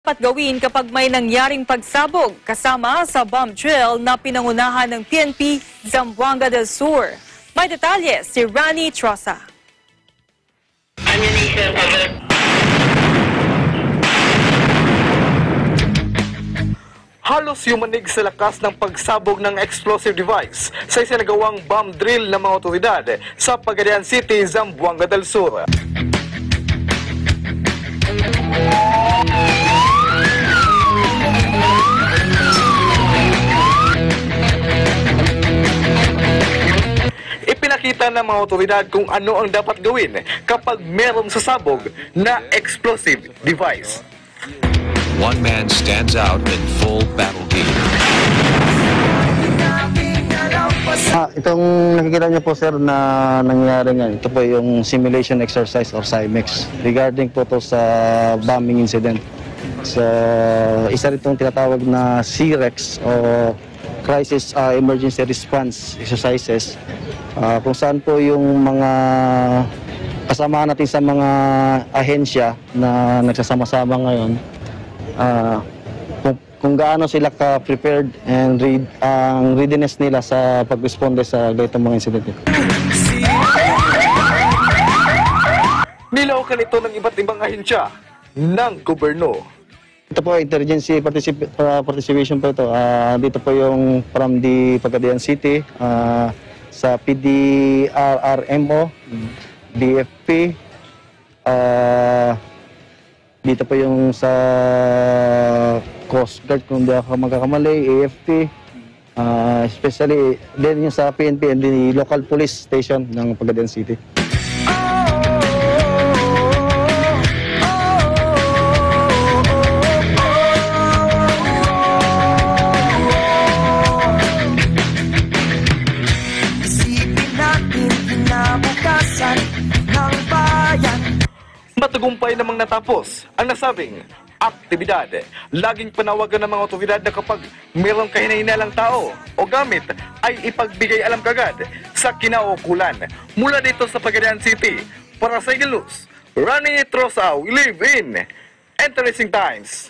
Dapat gawin kapag may nangyaring pagsabog kasama sa bomb drill na pinangunahan ng PNP Zamboanga del Sur. May detalye si Rani Trosa. Halos yumanig sa lakas ng pagsabog ng explosive device sa isinagawang bomb drill ng mga otoridad sa Pagadian City, Zamboanga del Sur. Ipinakita ng mga otoridad kung ano ang dapat gawin kapag merong sasabog na explosive device. One man stands out in full battle gear. Itong nakikita niyo po sir na nangyari ngayon, ito po yung simulation exercise or CIMEX regarding po to sa bombing incident. So, isa rin itong tinatawag na CREX o Crisis Emergency Response Exercises kung saan po yung mga kasama natin sa mga ahensya na nagsasama-sama ngayon kung gaano sila ka-prepared and ang readiness nila sa pag-responde sa ganitong mga incident. Nilaukan ito ng iba't ibang ahensya ng gobyerno. Ito po, emergency participation po ito. Dito po yung from the Pagadian City, sa PDRRMO, BFP, dito po yung sa Coast Guard, kung di ako magkakamali, AFP, especially din yung sa PNP and the local police station ng Pagadian City. Matagumpay namang natapos ang nasabing aktibidad. Laging panawagan ng mga otoridad na kapag mayroong kahinainalang tao o gamit ay ipagbigay alam kagad sa kinaukulan. Mula dito sa Pagadian City, para sa Eagle News, Rani Trosa, we live in interesting times.